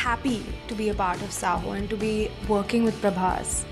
happy to be a part of Saaho and to be working with Prabhas.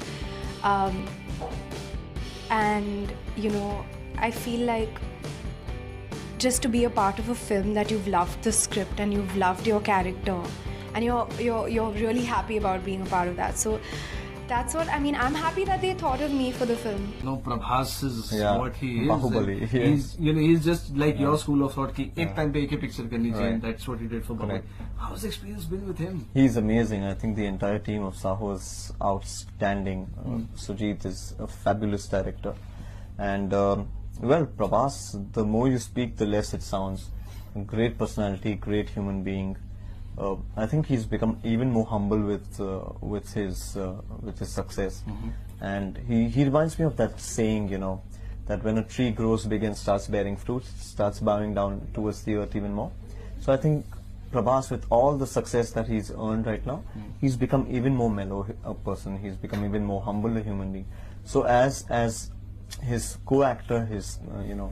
And you know, I feel like just to be a part of a film that you've loved the script and you've loved your character and you're really happy about being a part of that. So that's what I mean. I'm happy that they thought of me for the film. No, Prabhas is what he is. Bahubali. He's just like your school of thought. Ki ek time pe ek picture karni chahiye, and that's what he did for Bahubali. How's the experience been with him? He's amazing. I think the entire team of Saaho is outstanding. Sujit is a fabulous director, and well, Prabhas, the more you speak, the less it sounds. A great personality, great human being. I think he's become even more humble with his success, and he reminds me of that saying, you know, that when a tree grows big and starts bearing fruit, it starts bowing down towards the earth even more. So I think Prabhas, with all the success that he's earned right now, he's become even more mellow a person. He's become even more humble a human being. So as his co-actor, his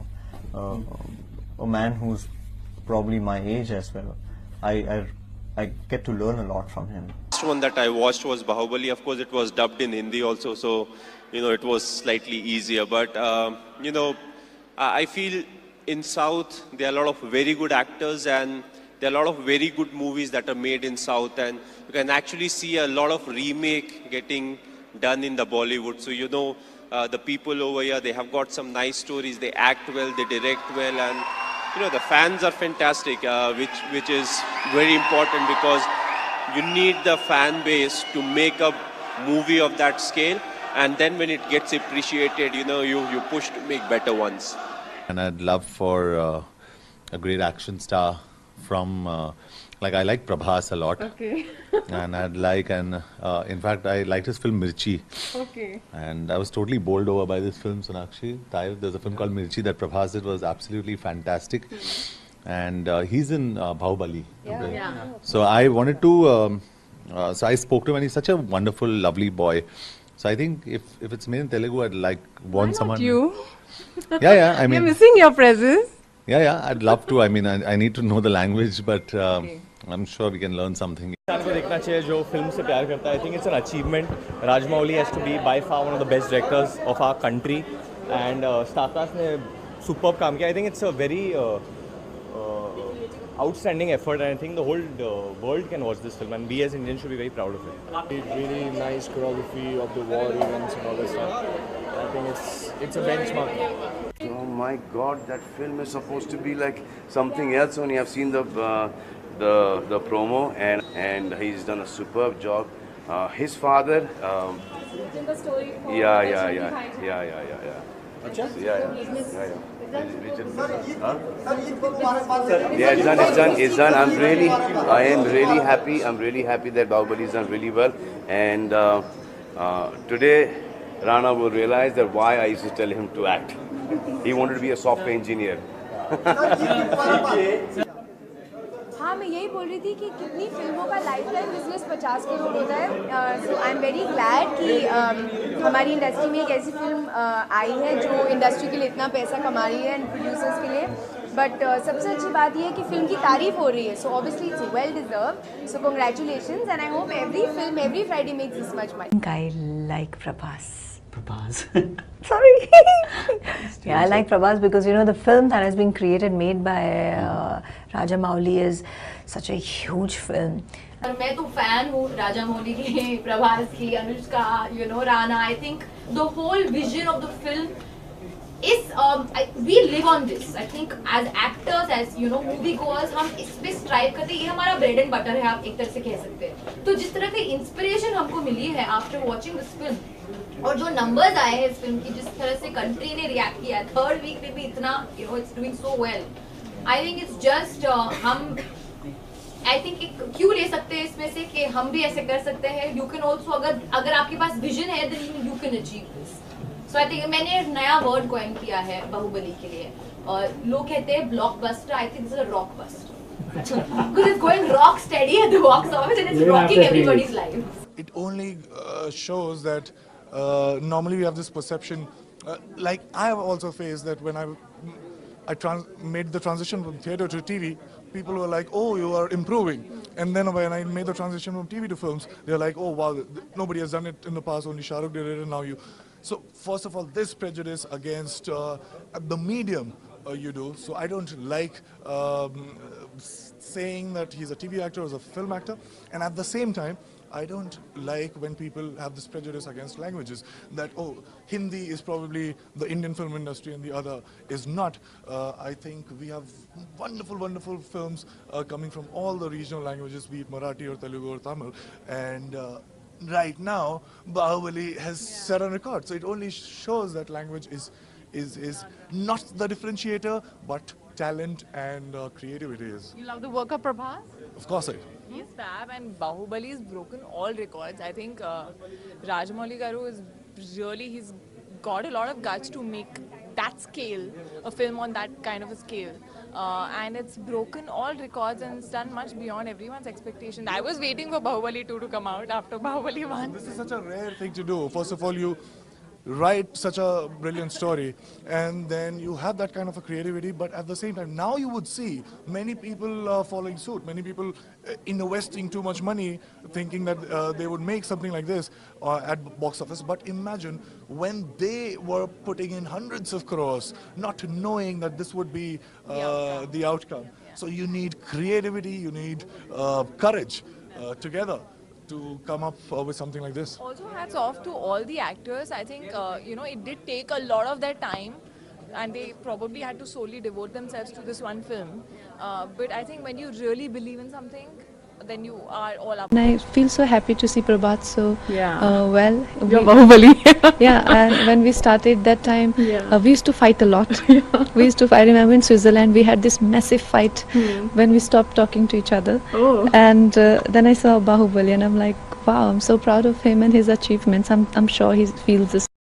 a man who's probably my age as well, I get to learn a lot from him. The first one that I watched was Bahubali. Of course, it was dubbed in Hindi also, so you know it was slightly easier. But you know, I feel in South there are a lot of very good actors, and there are a lot of very good movies that are made in South, and you can actually see a lot of remake getting done in the Bollywood. So you know, the people over here, they have got some nice stories. They act well, they direct well, and you know, the fans are fantastic, which is very important, because you need the fan base to make a movie of that scale, and then when it gets appreciated, you know, you push to make better ones. And I'd love for a great action star from, like I like Prabhas a lot. Okay. And I'd like, and in fact I liked his film Mirchi. Okay. And I was totally bowled over by this film, Sonakshi. There's a film called Mirchi that Prabhas did, was absolutely fantastic. And he's in Bahubali. Yeah. So I wanted to, so I spoke to him, and he's such a wonderful, lovely boy. So I think if it's made in Telugu, I'd want someone. You? Yeah, I mean. You're missing your presence. Yeah, I'd love to. I mean, I need to know the language, but I'm sure we can learn something. इंसान को देखना चाहिए जो film से प्यार करता है. I think it's an achievement. Rajamouli has to be by far one of the best directors of our country, and Starcast ने superb काम किया. I think it's a very outstanding effort, and I think the whole world can watch this film, and we as Indians should be very proud of it. Really nice choreography of the war events and all that stuff. I think it's a benchmark. Oh my God, that film is supposed to be like something else. Only I've seen the promo, and he's done a superb job. His father. Yeah. It's done. I am really happy. I'm really happy that Bahubali's done really well. And today, Rana will realize that why I used to tell him to act. He wanted to be a software engineer. हाँ, मैं यही बोल रही थी कि कितनी फिल्मों का लाइफ टाइम बिजनेस 50 करोड़ होता है. So I am very glad कि हमारी इंडस्ट्री में एक ऐसी फिल्म आई है जो इंडस्ट्री के लिए इतना पैसा कमा रही है एंड प्रोड्यूसर्स के लिए. बट सबसे अच्छी बात यह है कि फिल्म की तारीफ हो रही है. So obviously it's well deserve. So congratulations, and I hope every film every Friday makes this much money. I like Prabhas. Sorry. Yeah, I like Prabhas because you know the film that has been created, made by Rajamouli is such a huge film. मैं तो fan हूँ राजामौली की, प्रभास की, Anushka, you know, Rana. I think the whole vision of the film is we live on this. I think as actors, as you know, movie goers, हम इस पे strive करते हैं. ये हमारा bread and butter है, आप एक तरह से कह सकते हैं. तो जिस तरह की inspiration हमको मिली है after watching this film, और जो नंबर्स आए हैं इस फिल्म की, जिस तरह से कंट्री ने रिएक्ट किया, थर्ड वीक में भी इतना, you know, it's doing so well. I think it's just hmm, I think क्यों ले सकते हैं इसमें से कि हम भी ऐसे कर सकते हैं. यू कैन ऑल्सो, अगर आपके पास विजन है, then you can achieve this. So I think मैंने एक नया वर्ड कॉइन किया है बाहुबली के लिए, और लोग कहते हैं blockbuster. I think this is a rockbuster. Because it's going rock steady at the box office and it's rocking everybody's life. It only shows that normally we have this perception, like I have also faced that when I made the transition from theatre to TV, people were like, oh, you are improving. And then when I made the transition from TV to films, they're like, oh wow, nobody has done it in the past, only Shah Rukh did it and now you. So first of all, this prejudice against the medium you do. So I don't like saying that he's a TV actor or a film actor. And at the same time, I don't like when people have this prejudice against languages, that, oh, Hindi is probably the Indian film industry and the other is not. I think we have wonderful, wonderful films coming from all the regional languages, be it Marathi or Telugu or Tamil. And right now, Bahubali has set a record. So it only shows that language is not the differentiator, but talent and creativity is. You love the work of Prabhas? Of course I do. He's fab, and Bahubali has broken all records. I think Rajamouli Garu is really, he's got a lot of guts to make that scale, a film on that kind of a scale. And it's broken all records and it's done much beyond everyone's expectation. I was waiting for Bahubali 2 to come out after Bahubali 1. This is such a rare thing to do. First of all, you write such a brilliant story and then you have that kind of a creativity, but at the same time now you would see many people following suit, many people investing too much money thinking that they would make something like this at box office. But imagine when they were putting in hundreds of crores not knowing that this would be the outcome. So you need creativity, you need courage together to come up with something like this. Also hats off to all the actors. I think, you know, it did take a lot of their time and they probably had to solely devote themselves to this one film. But I think when you really believe in something, then you are all up. And I feel so happy to see Prabhas so well. You're Bahubali. Yeah, and when we started that time, we used to fight a lot. We used to fight. I remember in Switzerland, we had this massive fight when we stopped talking to each other. And then I saw Bahubali and I'm like, wow, I'm so proud of him and his achievements. I'm sure he feels this.